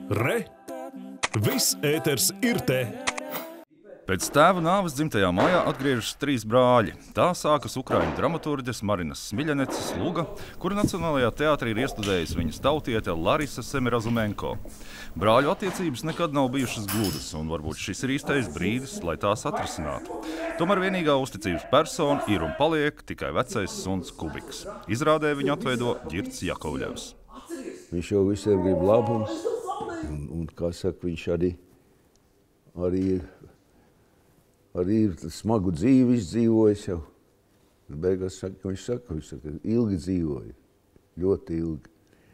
Re! Viss ēters ir te! Pēc tēva nāves dzimtajā mājā atgriežas 3 brāļi. Tā sākas ukraiņu dramaturģes Marinas Smiļaneces luga, kura Nacionālajā teātrī ir iestudējusi viņas tautiete Larisa Semirazumenko. Brāļu attiecības nekad nav bijušas gludas, un varbūt šis ir īstais brīdis, lai tās atrisinātu. Tomēr vienīgā uzticības persona ir un paliek tikai vecais suns Kubiks. Izrādē viņu atveido Ģirds Jakovļevs. Viņš jau visiem grib labumu, un kā saka, viņš arī ir smagu dzīvi izdzīvojis jau. Beigās viņš saka, ilgi dzīvoja, ļoti ilgi.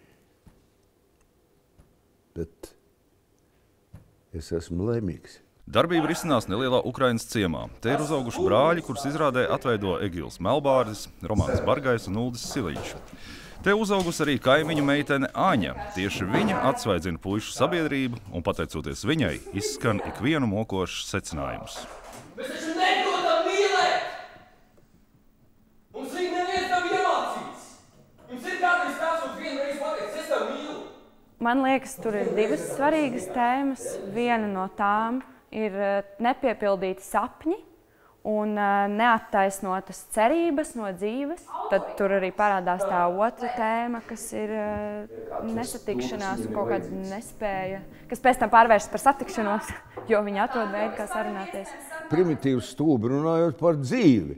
Bet es esmu laimīgs. Darbība risinās nelielā Ukrainas ciemā. Te ir uzauguši brāļi, kurus izrādē atveido Egils Melbārdis, Romāns Bargais un Uldis Siliņš. Te uzaugusi arī kaimiņu meitene Aņa. Tieši viņa atsvaidzina puišu sabiedrību, un pateicoties viņai, izskan ikvienu mokošs secinājums. Mēs taču neprotam mīlēt! Mums viņa neviens nav iemācīts! Jums ir kādreiz kāds vienreiz pateicis, es tev mīlu! Man liekas, tur ir 2 svarīgas tēmas. Viena no tām ir nepiepildīti sapņi un neattaisnotas cerības no dzīves. Tad tur arī parādās tā otra tēma, kas ir nesatikšanās un kaut kāda nespēja, kas pēc tam pārvēršas par satikšanos, jo viņi atrod veidu, kā sarunāties. Primitīvs stūbi runājot par dzīvi.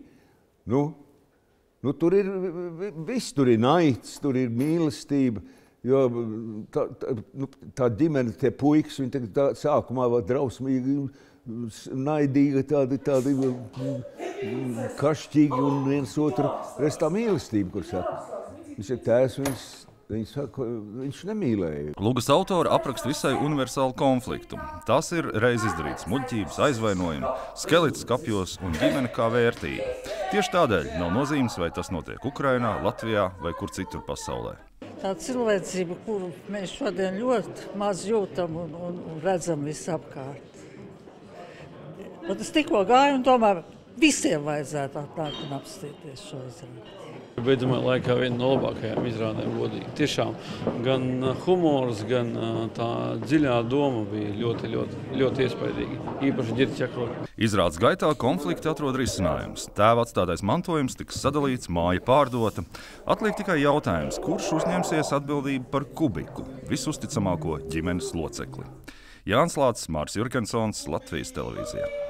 Tur ir viss, tur ir naids, tur ir mīlestība. Jo tā ģimene, tie puikas, viņi tā sākumā var drausmīgi, naidīgi, tādi kašķīgi un viens otru. Reiz tā mīlestība, kur saka. Viņš ir tēvs, viņš saka, viņš nemīlēja. Lugas autori apraksta visai universālu konfliktu. Tās ir reiz izdarītas muļķības, aizvainojumi, skelets kapjos un ģimene kā vērtība. Tieši tādēļ nav nozīmes, vai tas notiek Ukrainā, Latvijā vai kur citur pasaulē. Tā cilvēcība, kuru mēs šodien ļoti maz jūtam un redzam visapkārt. Bet es tikko gāju, un tomēr visiem vajadzētu atnākt un apstīties šo izrādi. Beidzamajā laikā viena no labākajām izrādēm, godīgi. Tiešām gan humors, gan tā dziļā doma bija ļoti iespaidīga. Īpaši Ģirds Jakovļevs. Izrādes gaitā konflikti atrod risinājumus. Tēva atstātais mantojums tiks sadalīts, māja pārdota. Atliek tikai jautājums, kurš uzņemsies atbildību par Kubiku, visusticamāko ģimenes locekli. Jānis Lācis, Māris Jurkensons, Latvijas televīzijā.